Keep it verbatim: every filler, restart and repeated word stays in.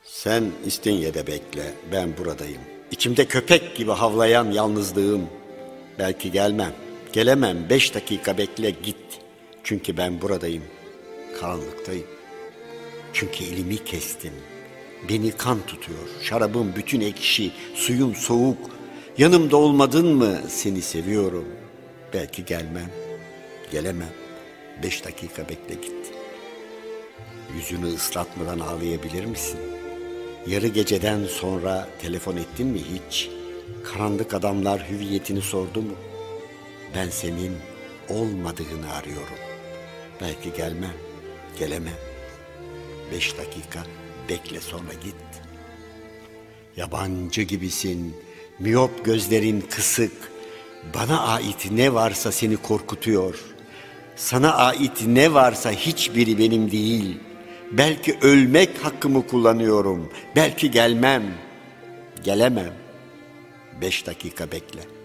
Sen İstinye'de bekle, ben buradayım. İçimde köpek gibi havlayan yalnızlığım. Belki gelmem, gelemem, beş dakika bekle git. Çünkü ben buradayım, karanlıktayım. Çünkü elimi kestim, beni kan tutuyor. Şarabım bütün ekşi, suyum soğuk. Yanımda olmadın mı seni seviyorum. Belki gelmem, gelemem, beş dakika bekle git. Yüzünü ıslatmadan ağlayabilir misin? Yarı geceden sonra telefon ettin mi hiç? Karanlık adamlar hüviyetini sordu mu? Ben senin olmadığını arıyorum. Belki gelmem, gelemem. Beş dakika bekle sonra git. Yabancı gibisin, miyop gözlerin kısık. Bana ait ne varsa seni korkutuyor. Sana ait ne varsa hiçbiri benim değil. Belki ölmek hakkımı kullanıyorum. Belki gelmem, gelemem. Beş dakika bekle.